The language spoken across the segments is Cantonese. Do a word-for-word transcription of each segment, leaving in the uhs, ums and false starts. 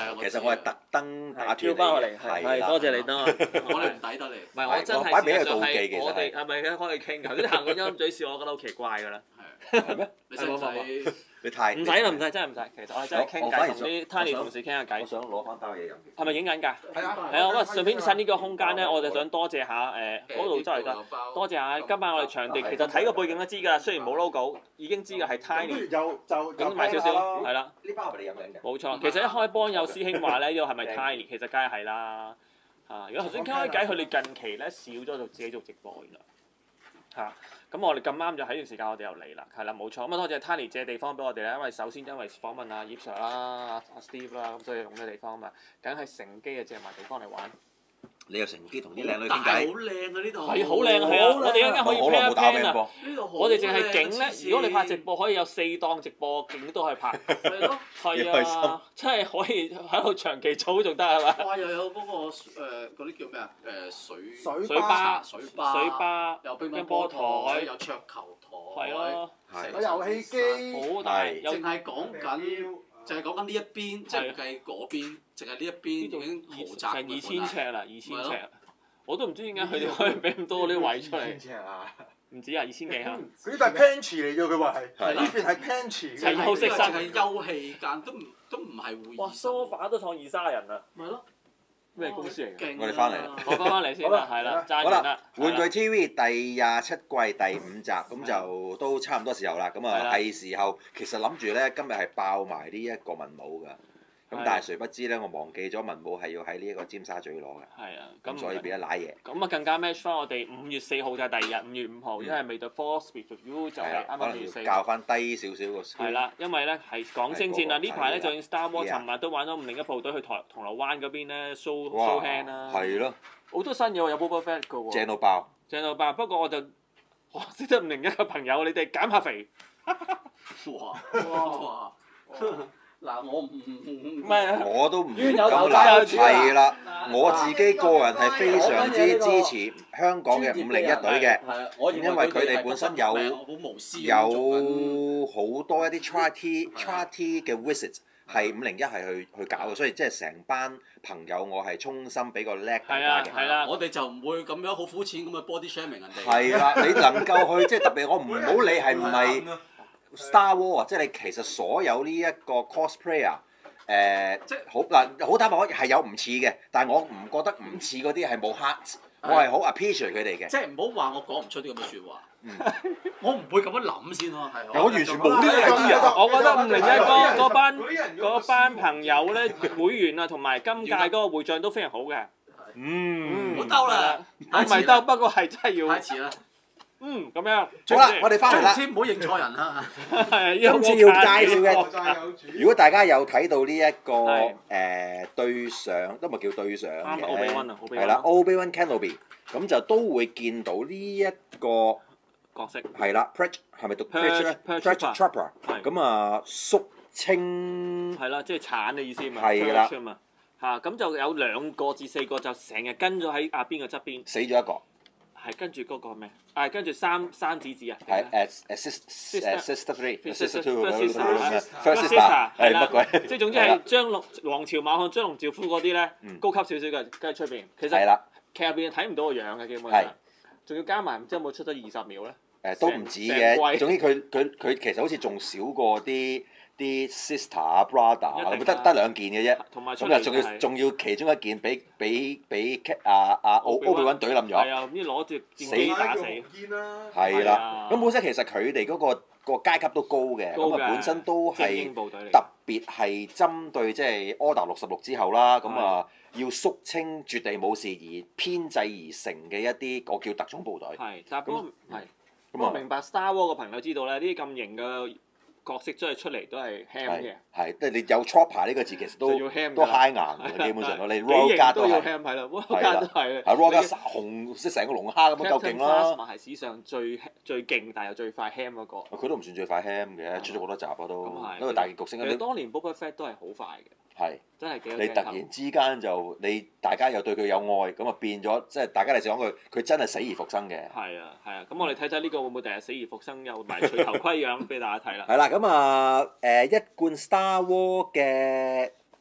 其實我係特登打斷跳翻落嚟， 你， 係啦多謝你多。 我哋唔抵得你。 唔係我真係擺俾佢事實上妒忌其實係我哋係係咪嘅可以傾㗎？嗰啲行過陰嘴笑，我覺得好奇怪㗎啦。 係咩？ 你使唔使？ 你太唔使啦，唔使，真係唔使。其實我哋真係傾偈，同啲 Tiny 同事傾下偈我。想攞翻包嘢飲。 係咪影緊㗎？ 係啊係啊，我順便趁呢個空間咧，我就想多謝下誒嗰度周圍都多謝下今晚我哋場地，其實睇個背景都知㗎啦，雖然冇 logo，已經知嘅係 Tiny。 就就影埋少少，係啦， 呢包係咪你飲緊嘅？ 冇錯。其實一開波有師兄話咧，呢個係咪 Tiny？其實梗係係啦。啊，如果頭先傾開偈，佢哋近期咧少咗做自己做直播原來。嚇！咁我哋咁啱就喺段時間，我哋又嚟啦，係啦，冇錯。咁啊，多謝 Tiny 借地方俾我哋啦，因為首先因為訪問阿葉 Sir 啦、阿阿 Steve 啦，咁所以用呢地方啊嘛，梗係乘機啊借埋地方嚟玩。 你又乘機同啲靚女但係好傾偈？ 靚啊呢度。 係好靚啊！係啊，我哋一陣間可以我好耐 plan 冇一打 plan 啊！ 波。 呢度好我哋淨係景咧， 靚啊如果你拍直播，可以有四檔直播景都可以拍。 係咯。 係幾開心啊，真係可以喺度長期做仲得係嘛？ 哇！又有嗰個誒嗰啲叫咩啊？誒水水水吧、 水吧、 水吧、 有乒乓乒波乓台台，有桌球台， 係咯， 係有遊戲機， 好大， 係有淨係講緊，淨係講緊呢一邊，即係唔計嗰邊，淨係呢一邊已經豪宅成二千尺啦，二千咪咯尺。我都唔知點解佢哋可以俾咁多啲位出嚟千，尺啊！ 唔止啊，二千幾啊！ 嗰啲都係 pantry 嚟㗎，佢話係。 係呢邊係 pantry 係嘅。 休息室淨係休憩間，都唔都唔係會議室。 哇，sofa 都創二卅人啦， 咪咯， 咩公司嚟㗎？ 勁啊我哋返嚟我翻返嚟先啦，係啦，爭好啦完啦，， 玩具 T V 第廿七季第五集，咁就都差唔多時候啦。咁係啦啊係時候，其實諗住咧今日係爆埋呢一個文武㗎。咁係但係誰不知咧，我忘記咗文武係要喺呢一個尖沙咀攞嘅， 係啊， 咁所以變咗賴嘢。 咁啊更加 match 翻我哋五月四號就係第二日，五月五號，因為未到 Force with You 就係係啊， 啱啱五月四可能要。校翻低少少個 screen。 係啦，因為咧係講星戰啊， 係呢排咧係就算 Star Wars， Yeah 尋日都玩咗五零一部隊去台銅鑼灣嗰邊咧 show 哇 show hand 啦， 係咯， 好多新嘢喎，有 Boba Fett 嘅喎， 正到爆。 正到爆。不過我就我識得五零一嘅朋友，你哋減下肥， 哇哇！嗱，我唔唔唔係啊， 我都唔冤有咁頭債有主啊係啦，我自己個人係非常之支持香港嘅五零一隊嘅， 係啊，我認因為佢哋本身有好無私咁做緊有好多一啲 try T try T 嘅 visit 係五零一係去去搞嘅，所以即係成班朋友我係衷心俾個叻大係啊家嘅。 係啦， 我哋就唔會咁樣好膚淺咁去 body shaming 人哋。 係啦，你能夠去即係特別，我唔好理係唔係 Star War 啊，即係你其實所有呢一個 cosplayer。誒，即係好嗱，好坦白講係有唔似嘅，但係我唔覺得唔似嗰啲係冇 heart，我係好 appreciate 佢哋嘅。 即係唔好話我講唔出啲咁嘅説話。我唔會咁樣諗先咯，係。 我完全冇呢個 idea。 我覺得五零一嗰嗰班嗰班朋友咧，會員啊同埋今屆嗰個會長都非常好嘅。 嗯唔好兜啦， 我唔係兜，不過係真係要太遲啦。 嗯咁樣。 好啦，我哋翻嚟啦。 總之唔好認錯人啦。 今次要介紹嘅債有主。 如果大家有睇到呢一個係誒對上，都唔係叫對上啱奧比溫嘅， 啊，奧比溫係啦，Obi-Wan Kenobi，咁就都會見到呢一個角色。 係啦 Perch 係咪讀 Perch- Perch 咧 Perch Perch Trooper， 係咁啊肅清係啦，即係鏟嘅意思嘛， 係啦 Perch 啊嘛，嚇咁就有兩個至四個就成日跟咗喺阿邊嘅側邊， 死咗一個， 係跟住嗰個咩？係跟住三三子子啊， 係誒誒 sis Sister- 誒 sister three Sister- sister two First Sister- first First sister Sister， 係啦乜鬼？ 即係總之係張龍、王朝、馬漢、張龍趙夫嗰啲咧嗯， 高級少少嘅，跟住出邊。其實係啦， 劇入邊睇唔到個樣嘅，基本係上，仲要加埋唔知有冇出咗二十秒咧？ 誒都唔止成嘅， 季總之佢佢佢其實好似仲少過啲啲 sister 啊 brother 啊， 一定啦咁得得兩件嘅啫。 同埋出咁啊，仲要嚟係仲要其中一件俾俾俾阿阿奧奧比溫懟冧咗， 係啊，唔知攞住戰機打死。 啦。 係啦係啊。 咁本身其實佢哋嗰個個階級都高嘅， 高嘅咁啊本身都精係英部隊嚟。 特別係針對即係 Order 六十六之後啦，咁啊要肅清絕地武士而編製而成嘅一啲我叫特種部隊。 係，但係不過係。 咁啊我明白 Star Wars 嘅朋友知道咧，呢啲咁型嘅角色真係出嚟都係 ham 嘅係，係，即係你有 Chopper 呢個字其實都就要 ham 㗎都啦 high 硬嘅，基本上都你 Royal 幾 Guard 型都要都係 ham 係啦，Royal 係 Guard 啦都係係 Royal Guard 紅即係成個龍蝦咁樣夠勁 Captain 啦。 Phasma 係史上最最勁但又最快 ham 嗰個。 佢都唔算最快 ham 嘅，出咗好多集啊都咁係， 因為大結局性其啊，你實當年 Boba Fett 都係好快嘅， 係真係幾有你突鏡頭然之間就你大家又對佢有愛，咁啊變咗即係大家嚟講佢佢真係死而復生嘅。 係啊係啊，咁我哋睇睇呢個會唔會第日死而復生，又埋除頭盔樣俾大家睇啦。 係啦，咁啊誒一貫 Star War 嘅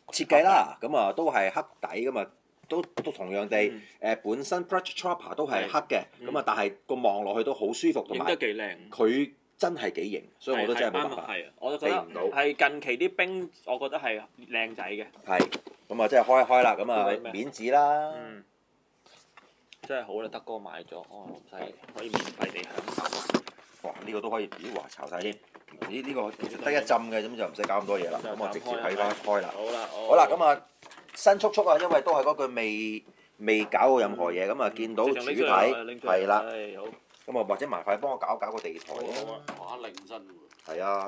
設計啦，咁啊都係黑底咁啊，都都同樣地誒、 嗯呃、本身 Project Chopper 都係黑嘅，咁啊、 嗯但係個望落去都好舒服，同影埋得幾靚。 佢真係幾型，所以我都真係冇辦法。 係啊，我都覺得避唔到係近期啲冰，我覺得係靚仔嘅。 係，咁啊真係開一開啦，咁啊呢個咩面紙啦， 嗯，真係好啦，德哥買咗，哦唔使可以免費地享受。 哇！呢、個都可以，咦哇炒晒添，咦呢、個其實得一浸嘅，咁就唔使搞咁多嘢啦，咁我直接喺翻開啦。 好啦， 好啦，咁啊新速速啊，因為都係嗰句未未搞過任何嘢，咁啊見到主體係啦， 係好。 咁啊或者麻煩幫我搞搞個地台好啊， 啊哇！靚身喎， 係啊，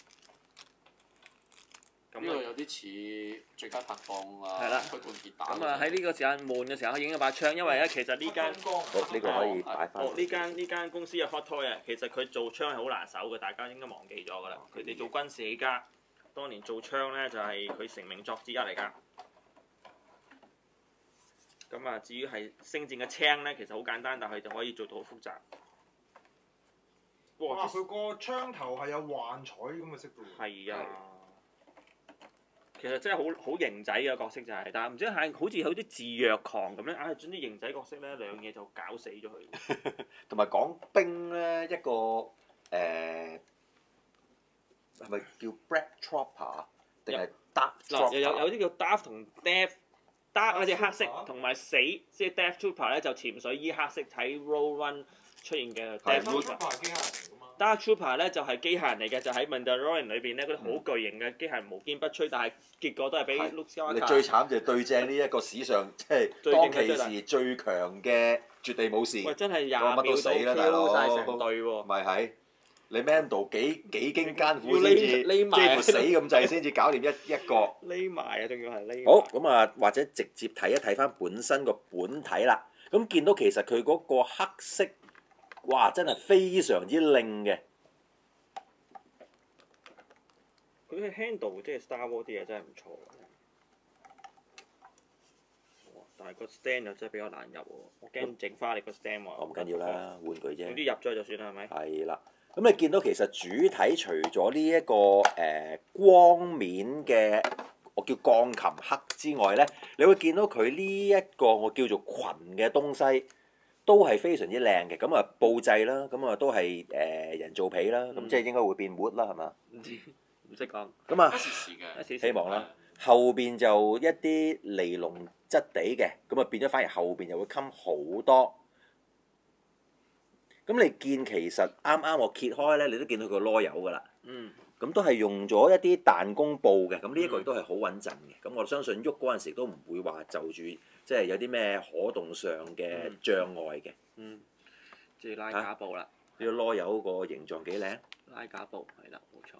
呢個有啲似最佳拍檔啊， 係啦推罐鐵打。 咁啊喺呢個時間悶嘅時候，影咗把槍，因為咧其實呢間好呢、個可以擺翻。 哦呢間呢間公司嘅 Hot Toy 啊，其實佢做槍係好拿手嘅，大家應該忘記咗㗎啦。佢哋做軍事起家，當年做槍咧就係佢成名作之一嚟㗎。咁啊，至於係星戰嘅青咧，其實好簡單，但係就可以做到好複雜。 哇！佢個槍頭係有幻彩咁嘅色嘅喎。 係啊，其實真係好好型仔嘅角色就係、但係唔知係好似有啲自虐狂咁咧，硬係總之型仔角色咧兩嘢就搞死咗佢。 同埋講兵咧一個誒係咪叫 Black Trooper 定係 Dark 嗱，又有 Trooper？ 有啲叫 Dark 同 Death，Dark 咧即係黑色 Trooper， 同埋死，即係 Death Trooper 咧就潛水衣黑色喺 Roll One 出現嘅係 Death Dark Trooper。 Trooper 係機械人嚟㗎嘛。 Dark Trooper 咧就係機械人嚟嘅，就喺 Mandalorian 裏邊咧嗰啲好巨型嘅機械人無堅不摧，但係結果都係俾係 Luke 你 Skywalker 最慘就係對正呢一個史上即係最當其勁嘅最時最強嘅絕地武士， 喂真係廿乜都秒死啦大 Q 佬晒成隊喎。 咪係你 Mando 幾幾經艱苦要先至， 匿匿埋幾乎死咁滯先至搞掂一一個。 匿埋啊，仲要係匿埋。 好咁啊，或者直接睇一睇翻本身個本體啦。咁見到其實佢嗰個黑色，哇！真係非常之靚嘅。 佢嘅 handle 即係 Star Wars 啲嘢真係唔錯嘅。哇！但係個 stand 又真係比較難入喎，我驚整花你個 stand 喎。 哦，唔緊要啦，玩具啫。 總之入咗就算啦，係咪？ 係啦，咁你見到其實主體除咗呢一個誒、呃、光面嘅，我叫鋼琴黑之外咧，你會見到佢呢一個我叫做裙嘅東西，都係非常之靚嘅。咁啊布製啦，咁啊都係誒、呃、人造皮啦，咁、 嗯即係應該會變 wood 啦，係嘛？ 唔知唔識講。 咁啊一時時嘅。 一時希望啦，後邊就一啲尼龍質地嘅，咁啊變咗反而後邊就會襟好多。咁你見其實啱啱我揭開咧，你都見到佢個籮柚㗎啦。 嗯。 咁都係用咗一啲彈弓布嘅，咁呢一個亦都係好穩陣嘅。咁我相信喐嗰陣時都唔會話就住，即係有啲咩可動上嘅障礙嘅。 嗯。即係拉架布啦。 呢個籮柚個形狀幾靚。 拉架布係啦，冇錯。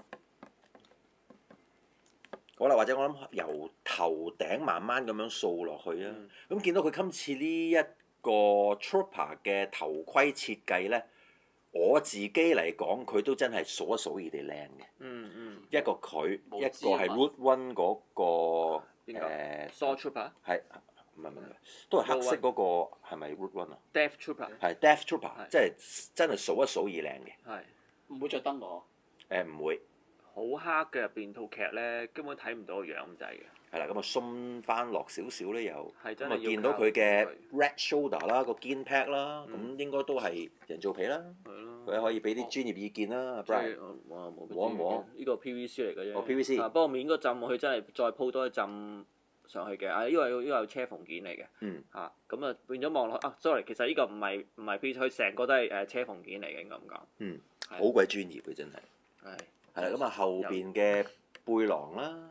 好啦，或者我諗由頭頂慢慢咁樣掃落去啊。咁、 嗯、 見到佢今次呢一個 Trooper 嘅頭盔設計咧，我自己嚟講佢都真係數一數二地靚嘅。 嗯嗯。 一個佢，一個冇知啊係 Root One 嗰、個邊個誒 Saw Trooper。 係唔係唔係，都係黑色嗰、個係咪 Root One 啊？ Death Trooper。 係 Death Trooper， 係即係真係數一數二靚嘅。 係。 唔會着燈喎。 誒唔會， 好黑嘅入邊套劇咧，根本睇唔到個樣咁滯嘅。 係啦，咁啊鬆翻落少少咧又，咁啊係真係要見到佢嘅靠 red shoulder 啦，個肩 pad 啦，咁、 嗯應該都係人造皮啦。 係咯。 佢可以俾啲專業意見啦即係 ，Brian。 哇冇摸一摸呢個 P V C 嚟嘅啫。 哦 P V C 啊不過面嗰浸佢真係再鋪多一浸上去嘅，啊呢個呢個係車縫件嚟嘅。 嗯。 嚇咁啊變咗望落啊，sorry，其實呢個唔係唔係 P V C，佢成個都係誒車縫件嚟嘅，應該咁講。 嗯。 係好鬼專業嘅真係。 係。 係啦，咁啊後邊嘅背囊啦，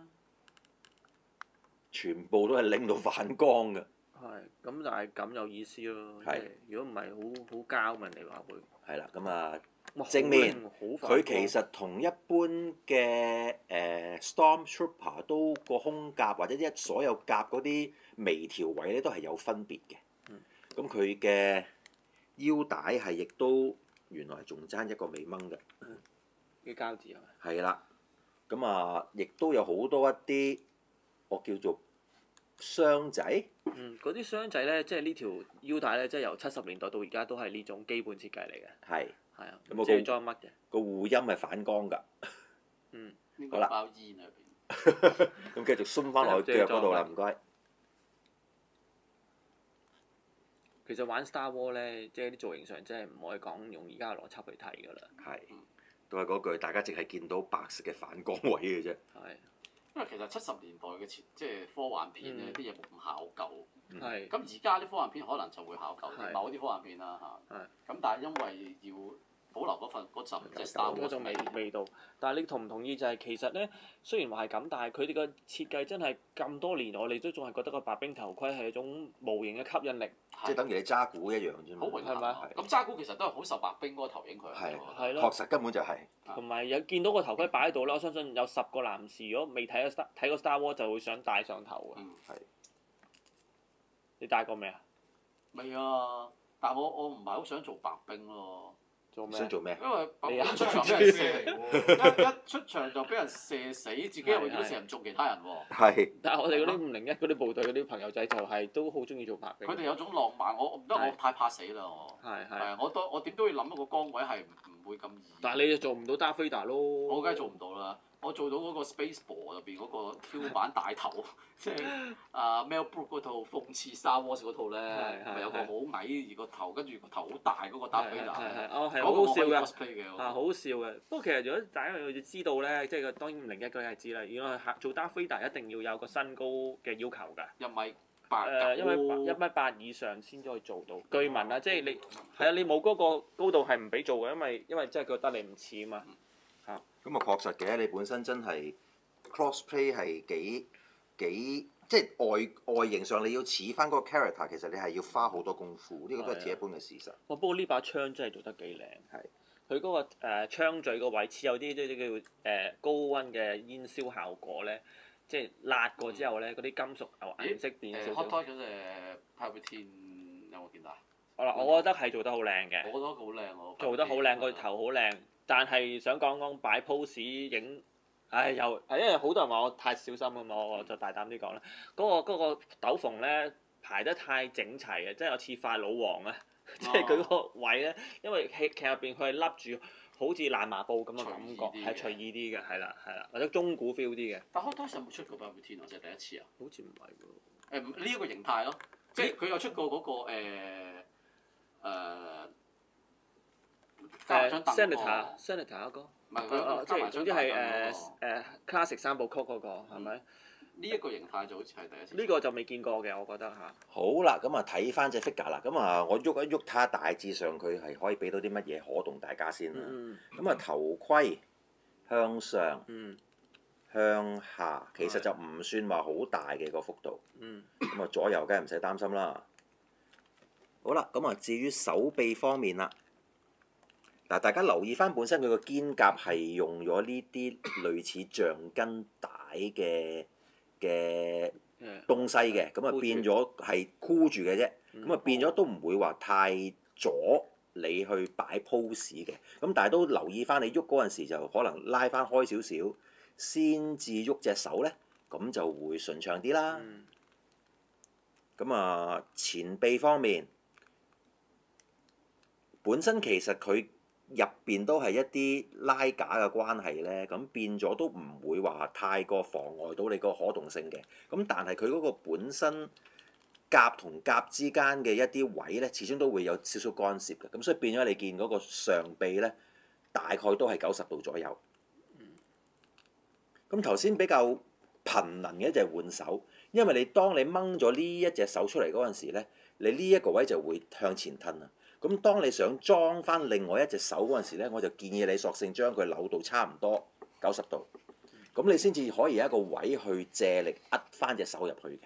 全部都係拎到反光嘅。 係，咁但係咁有意思咯。 係即係如果唔係好好膠嘛，人哋話會。 係啦，咁啊哇正面好靚好反光佢其實同一般嘅誒、呃、Stormtrooper 都個胸甲或者一所有甲嗰啲微調位咧都係有分別嘅。 嗯。 咁佢嘅腰帶係亦都原來仲爭一個尾掹嘅。 啲膠紙係咪？ 係啦，咁啊，亦都有好多一啲我叫做箱仔。 嗯，嗰啲箱仔咧，即係呢條腰帶咧，即係由七十年代到而家都係呢種基本設計嚟嘅。 係。 係啊， 咁我唔知要裝乜嘅。 個護陰係反光㗎。 嗯。 應該好啦包煙入邊。 咁繼續鬆翻落去腳嗰度啦，唔該。 其實玩 Star War 咧，即係啲造型上真係唔可以講用而家嘅邏輯去睇㗎啦。 係，都係嗰句，大家淨係見到白色嘅反光位嘅啫。 係。 因為其實七十年代嘅前即係科幻片咧，啲嘢冇咁考究。 係。 咁而家啲科幻片可能就會考究啲， 係某啲科幻片啦嚇。 係。 咁但係因為要保留嗰份嗰陣即係 Star Wars 嗰種味味道，但係你同唔同意就係其實咧，雖然話係咁，但係佢哋嘅設計真係咁多年，我哋都仲係覺得個白兵頭盔係一種無形嘅吸引力。 即係等於你揸鼓一樣啫嘛。 好榮幸係咪啊！咁揸鼓其實都係好受白兵嗰個投影響。 係係咯確實根本就係。 同埋有見到個頭盔擺喺度啦，我相信有十個男士如果未睇過 Star 睇過 Star War 就會想戴上頭嘅。 嗯， 係。 你戴過未啊？ 未啊！但係我我唔係好想做白兵咯。 做咩？ 想做咩？ 因為白你啊兵出場俾人射，一一出場就俾人射死，自己又點射唔中其他人喎？ 係。 但係我哋嗰啲五零一嗰啲部隊嗰啲朋友仔就係都好中意做白兵。 佢哋有種浪漫，我我唔得，我太怕死啦我。 係係。 係啊，我都我點都要諗一個崗位係唔唔會咁易。 但係你就做唔到 Darth Vader 咯。 我梗係做唔到啦！我做到嗰個 Spaceball 入邊嗰個 Q 版大頭，即係啊 Mel Brooks 嗰套諷刺 Star Wars 嗰套咧，咪有個好矮而個頭，跟住個頭好大嗰個 Darth Vader。 係係哦係嗰好好笑個我可以㗎。 cosplay 嘅。 啊，好好笑嘅。不過其實如果大家要知道咧，即係個當然五零一嗰啲係知啦。如果係做 Darth Vader 一定要有個身高嘅要求㗎。 一米八誒，因為一米八以上先至可以做到。據聞啊，即係你係啊，你冇嗰個高度係唔俾做嘅，因為因為即係覺得你唔似啊嘛。 咁啊確實嘅，你本身真係 cosplay 係幾幾即係外外形上你要似翻嗰個 character，其實你係要花好多功夫，呢個都係鐵一般嘅事實。 哇！不過呢把槍真係做得幾靚。 係。 佢嗰個誒槍嘴個位似有啲即係叫誒高溫嘅煙燒效果咧，即係辣過之後咧，嗰啲金屬有顏色變誒少 Hot 少。 Toy 嗰隻 Palpatine 有冇見到啊？ 好啦，我覺得係做得好靚我嘅， 覺得好靚喎。 做得好靚，個頭好靚，但係想講講擺 pose 影，唉又係因為好多人話我太小心啊嘛，我就大膽啲講啦。嗰、個嗰、個斗篷咧排得太整齊啊，即係有似法老王啊，即係佢個位咧，因為劇劇入邊佢係笠住好似爛麻布咁嘅感覺，係隨意啲嘅，係啦係啦，或者中古 feel 啲嘅。 但 Hot Toys 有冇出過 Palpatine 啊？就係第一次啊？ 好似唔係喎。 誒呢一個形態咯，即係佢有出過嗰個誒誒加埋張凳 Senator Senator 嗰個， 唔係哦哦佢加埋張即係總之係誒誒誒 classic 三部曲嗰個係咪？ 呢一個形態就好似係第一次。 呢個就未見過嘅，我覺得嚇。 好啦，咁啊睇翻隻 figure 啦，咁啊我喐一喐睇下大致上佢係可以俾到啲乜嘢可動大家先啦。 嗯咁啊頭盔向上嗯向下，其實就唔算話好大嘅個幅度。 嗯。 咁啊左右梗係唔使擔心啦。好啦，咁啊至於手臂方面啦，嗱大家留意翻本身佢個肩甲係用咗呢啲類似橡筋帶嘅嘅東西嘅，咁啊變咗係箍住嘅啫，咁啊變咗都唔會話太阻你去擺 pose 嘅，咁但係都留意翻你喐嗰陣時就可能拉翻開少少，先至喐隻手咧，咁就會順暢啲啦。咁啊、嗯、前臂方面，本身其實佢入邊都係一啲拉架嘅關係咧，咁變咗都唔會話太過妨礙到你個可動性嘅。咁但係佢嗰個本身甲同甲之間嘅一啲位咧，始終都會有少少干涉嘅。咁所以變咗你見嗰個上臂咧，大概都係九十度左右。咁頭先比較頻能嘅就係換手，因為你當你掹咗呢一隻手出嚟嗰陣時咧，你呢一個位就會向前褪啦。咁當你想裝翻另外一隻手嗰陣時咧，我就建議你索性將佢扭到差唔多九十度，咁你先至可以有一個位去借力扼翻隻手入去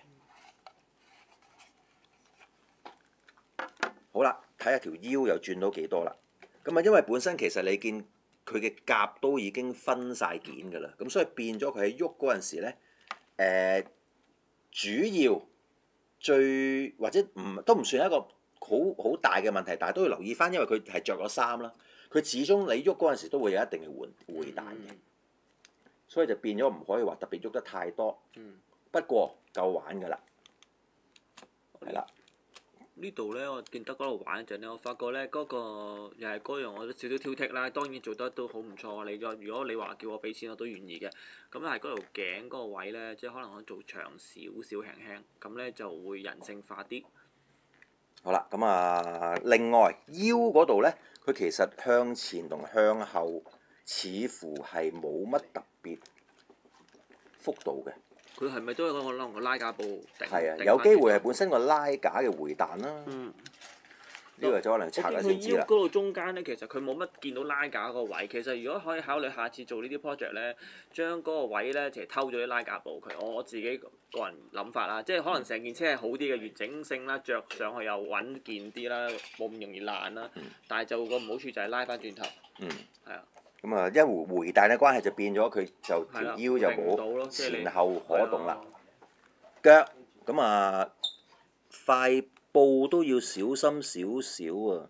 嘅。好啦，睇下條腰又轉到幾多啦。咁啊，因為本身其實你見佢嘅甲都已經分晒件㗎啦，咁所以變咗佢喺喐嗰陣時咧，誒、呃、主要最或者唔都唔算一個好好大嘅問題，但係都要留意翻，因為佢係着咗衫啦，佢始終你喐嗰陣時都會有一定嘅回回彈嘅，所以就變咗唔可以話特別喐得太多。不過夠玩㗎啦，係啦。 呢度咧，我見得嗰度玩一陣咧，我發覺咧嗰、嗰個又係嗰樣，我都少少挑剔啦。當然做得都好唔錯。你再如果你話叫我俾錢，我都願意嘅。咁係嗰條頸嗰個位咧，即係可能我做長少少輕輕，咁咧就會人性化啲。 好啦，咁啊，另外腰嗰度咧，佢其實向前同向後似乎係冇乜特別幅度嘅。 佢係咪都有個可能個拉架布頂？ 係啊，有機會係本身個拉架嘅回彈啦。 嗯。 呢個就可能拆下先知啦。 我見佢腰嗰度中間咧，其實佢冇乜見到拉架嗰個位。其實如果可以考慮下次做呢啲 project 咧，將嗰個位咧其實偷咗啲拉架布佢。我我自己個人諗法啦，即係可能成件車係好啲嘅完整性啦，着上去又穩健啲啦，冇咁容易爛啦。 嗯、但係就個唔好處就係拉翻轉頭。 嗯。係啊。 咁啊，一回回彈嘅關係就變咗佢就條腰就冇前後可動啦。腳咁啊，塊布都要小心少少啊！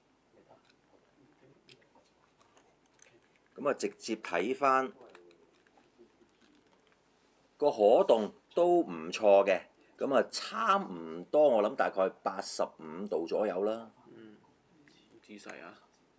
咁啊，直接睇翻個可動都唔錯嘅，咁啊差唔多，我諗大概八十五度左右啦。 嗯，姿勢啊！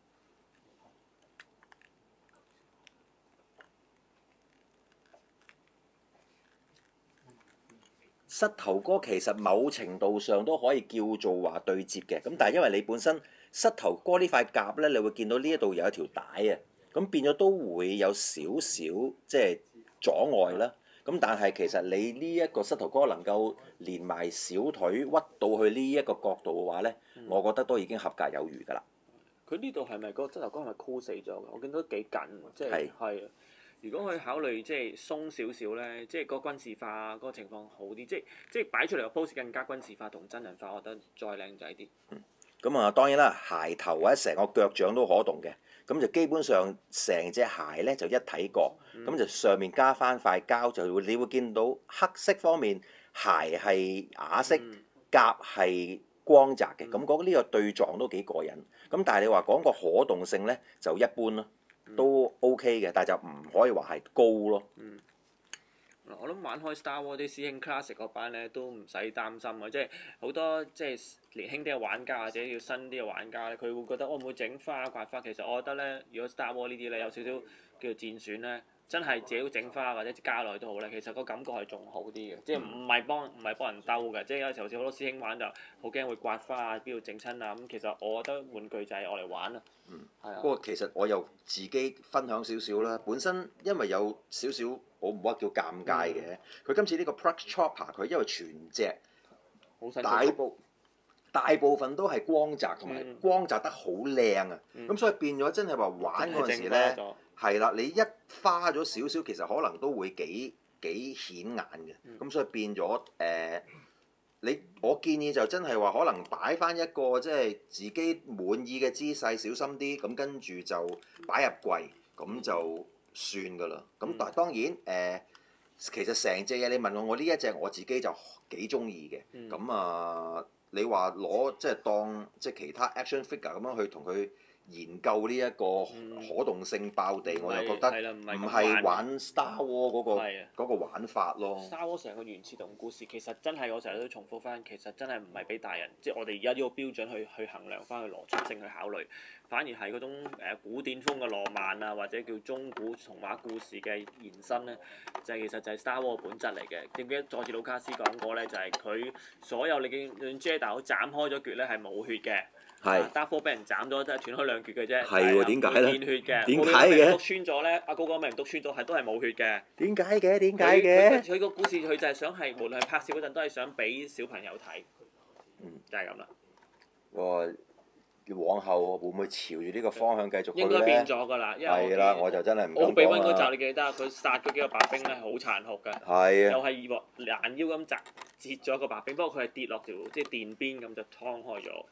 膝頭哥其實某程度上都可以叫做話對接嘅，咁但係因為你本身膝頭哥呢塊甲咧，你會見到呢一度有一條帶啊，咁變咗都會有少少即係阻礙啦。咁但係其實你呢一個膝頭哥能夠連埋小腿屈到去呢一個角度嘅話咧，嗯、我覺得都已經合格有餘㗎啦。 佢呢度係咪個膝頭哥係咪箍死咗㗎？我見到幾緊，即係係。如果可以考慮即係鬆少少咧，即係嗰個軍事化嗰個情況好啲，即係即係擺出嚟個 pose 更加軍事化同真人化，我覺得再靚仔啲。 嗯，咁啊當然啦，鞋頭或者成個腳掌都可動嘅，咁就基本上成隻鞋咧就一體過，咁、嗯、就上面加翻塊膠，就會你會見到黑色方面鞋係啞色，嗯、甲係光澤嘅，咁講呢個對撞都幾過癮。咁但係你話講個可動性咧就一般咯。都 OK 嘅，但係就唔可以話係高咯。 嗯，我諗玩開 Star Wars 啲師兄 Classic 嗰班咧都唔使擔心嘅，即係好多即係年輕啲嘅玩家或者要新啲嘅玩家咧，佢會覺得我唔會整花刮花。其實我覺得咧，如果 Star Wars 呢啲咧有少少叫做戰選咧，真係自己整花或者加落去都好咧，其實個感覺係仲好啲嘅，即係唔係幫唔係幫人兜嘅，即係有時候好似好多師兄玩就好驚會刮花啊，邊度整親啊咁。其實我覺得玩具就係我嚟玩啊。 嗯， 係啊。 不過其實我又自己分享少少啦。本身因為有少少我唔好話叫尷尬嘅，佢、嗯、今次呢個 Prax Chopper 佢因為全隻大部大部分都係光澤同埋光澤得好靚啊，咁、嗯、所以變咗真係話玩嗰陣時咧。係啦，你一花咗少少，其實可能都會幾幾顯眼嘅。咁、嗯、所以變咗誒、呃，你我建議就真係話可能擺翻一個即係自己滿意嘅姿勢，小心啲，咁跟住就擺入櫃，咁就算㗎啦。咁、嗯、但係當然誒、呃，其實成隻嘢你問我，我呢一隻我自己就幾中意嘅。咁、嗯、啊，你話攞即係當即係其他 action figure 咁樣去同佢研究呢一個可動性爆地，嗯、我就覺得唔係玩 Star Wars 嗰、嗰個嗰個玩法咯。 Star Wars 成個原設同故事其實真係我成日都重複翻，其實真係唔係俾大人，即係我哋而家呢個標準去去衡量翻佢邏輯性去考慮，反而係嗰種誒古典風嘅浪漫啊，或者叫中古童話故事嘅延伸咧，就係、其實就係 Star Wars 本質嚟嘅。記唔記得佐治魯卡斯講過咧？就係、係、佢所有你見 Jedi 斬開咗橛咧係冇血嘅。係 Darth Vader 俾人斬咗，真係斷開兩橛嘅啫。係喎，點解咧？見血嘅。點解嘅？篤穿咗咧，阿高哥明篤穿咗，係都係冇血嘅。點解嘅？點解嘅？佢個故事佢就係想係無論係拍攝嗰陣都係想俾小朋友睇。嗯，就係咁啦。 喎，往後會唔會朝住呢個方向繼續去咧？ 應該變咗㗎啦，因為係啦，我就真係唔敢講啦。 奧比溫嗰集你記得，佢殺嗰幾個白兵咧係好殘酷嘅。係啊。又係鑊攔腰咁截截咗一個白兵，不過佢係跌落條即係電邊咁就劏開咗。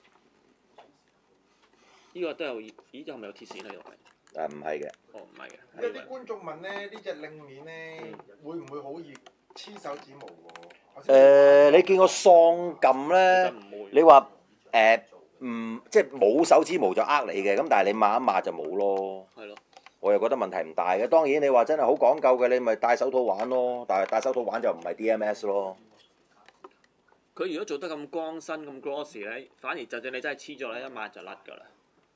呢個都有，咦？呢個係咪有鐵線喺度？ 誒唔係嘅。 哦，唔係嘅。 有啲觀眾問咧，呢隻令面咧，會唔會好易黐手指毛喎？ 誒，你見個喪撳咧？你話誒唔即係冇手指毛就呃你嘅，咁但係你抹一抹就冇咯。係咯。我又覺得問題唔大嘅，當然你話真係好講究嘅，你咪戴手套玩咯。但係戴手套玩就唔係 D M S 咯。 佢如果做得咁光身咁 glossy 咧，反而就算你真係黐咗咧，一抹就甩㗎啦。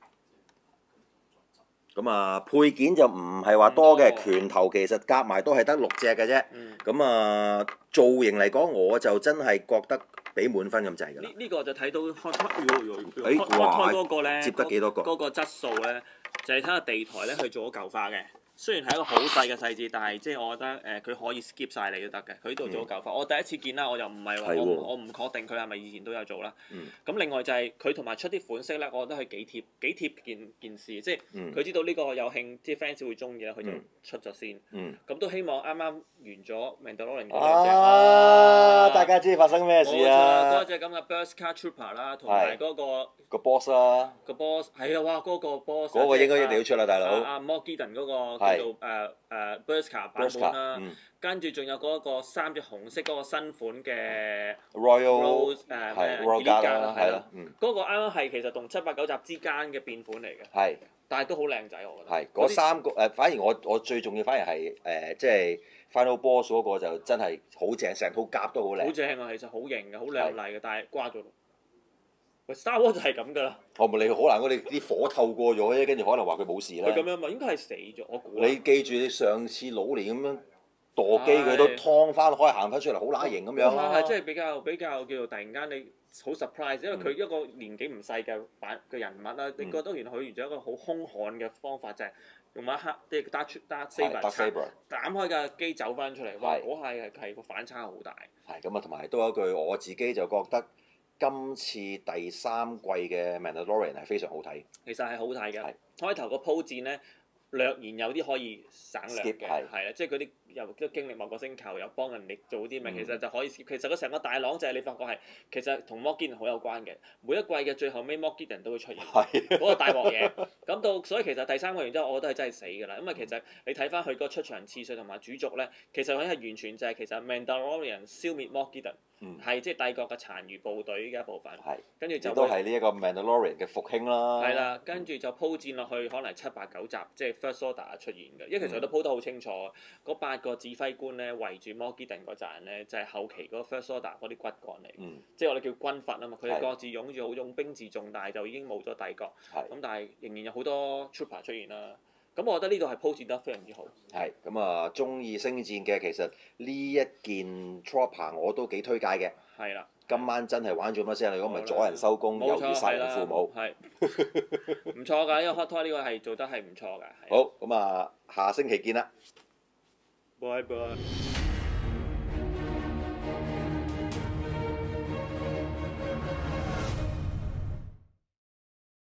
咁啊，配件就唔係話多嘅， 唔多拳頭其實夾埋都係得六隻嘅啫。 嗯咁啊，造型嚟講，我就真係覺得俾滿分咁滯㗎啦。 呢呢個就睇到 hot hot 哎 hot 哇 hot 嗰個咧， 接得幾多個嗰個質素咧，就係睇下地台咧，佢做咗舊化嘅。雖然係一個好細嘅細節，但係即係我覺得誒，佢、呃、可以 skip 晒你都得嘅。佢呢度做咗舊化，我第一次見啦，我又唔係話係喎我唔我唔確定佢係咪以前都有做啦。 嗯咁另外就係佢同埋出啲款式咧，我覺得佢幾貼幾貼件件事，即係嗯佢知道呢個有興，即係 fans 會中意咧，佢就嗯出咗先。 嗯。 咁都希望啱啱完咗 Mandalorian 嗰兩隻啊！大家知發生咩事冇錯啦啊嗰？隻咁嘅 Beskar Trooper 啦，同埋嗰個個 boss 啦， 個 boss 係啊！哇，嗰個 boss 嗰個應該一定要出啦，大阿佬。 阿 Moff Gideon 嗰個係叫做誒誒 Beskar 版本 Beskar， 啦嗯， 跟住仲有嗰個三隻紅色嗰個新款嘅 Royal Rose 誒係咩 Royal Elite Guard Guard 啦，係啦係啦，， 嗯， 嗰個啱啱係其實同七八九集之間嘅變款嚟嘅， 係但係都好靚仔我覺得。 係嗰三個誒，反而我我最重要反而係誒，即係 Final Boss 嗰個就真係好正，成套甲都好好靚。 正啊！其實好型嘅，好靚麗嘅，但係瓜咗。喂，Star Wars 就係咁㗎啦， 我唔你好難，我哋啲火透過咗啫，跟住可能話佢冇事啦。 佢咁樣嘛，應該係死咗，我估。 你記住，你上次老年咁樣墮機，佢都係劏翻開行翻出嚟，好乸型咁樣哇！ 啦係。即係比較比較叫做突然間你好 surprise，因為佢一個年紀唔細嘅版嘅人物啦， 嗯你覺得原來佢用咗一個好兇悍嘅方法，就係用一刻即係 Darth Darth 係 Saber Darth Saber 斬開架機走翻出嚟，哇！ 係嗰下係係個反差好大。 係咁啊，同埋都有一句，我自己就覺得今次第三季嘅 Mandalorian 係非常好睇。 其實係好睇嘅係， 開頭個鋪戰咧略然有啲可以省略 Skip， 嘅， 係係啦，即係嗰啲又都經歷某個星球，又幫人哋做啲咩， 嗯其實就可以 skip。其實個成個大廊就係你發覺係其實同 Moff Gideon 好有關嘅，每一季嘅最後尾 Moff Gideon 都會出現。 係嗰個大鑊嘢，咁到所以其實第三個完之後，我覺得係真係死㗎啦，因為其實你睇翻佢嗰個出場次數同埋主軸咧，其實佢係完全就係其實 Mandalorian 消滅 Moff Gideon， 嗯係即係帝國嘅殘餘部隊嘅一部分， 係， 跟住就亦都會係呢一個 Mandalorian 嘅復興啦。 係啦，跟住就鋪戰落去，可能七八九集，即係 First Order 出現嘅，因為其實都鋪得好清楚，嗰八個指揮官咧圍住 Moff Gideon 嗰陣咧，就係後期嗰個 First Order 嗰啲骨幹嚟， 嗯， 即係我哋叫軍閥啊嘛，佢哋係各自擁住好用兵自重，但係就已經冇咗帝國。 係咁但係仍然有好多 trooper 出現啦。咁我覺得呢度係鋪設得非常之好。 係咁啊！中意星戰嘅其實呢一件 Trooper 我都幾推介嘅。 係啦， 今晚真係玩咗乜先？如果唔係好啦阻人收工， 冇錯又要殺係啦， 人父母。 係唔錯㗎，因為 Hot Toy 呢個係做得係唔錯㗎。係好，咁啊，下星期見啦。 拜拜。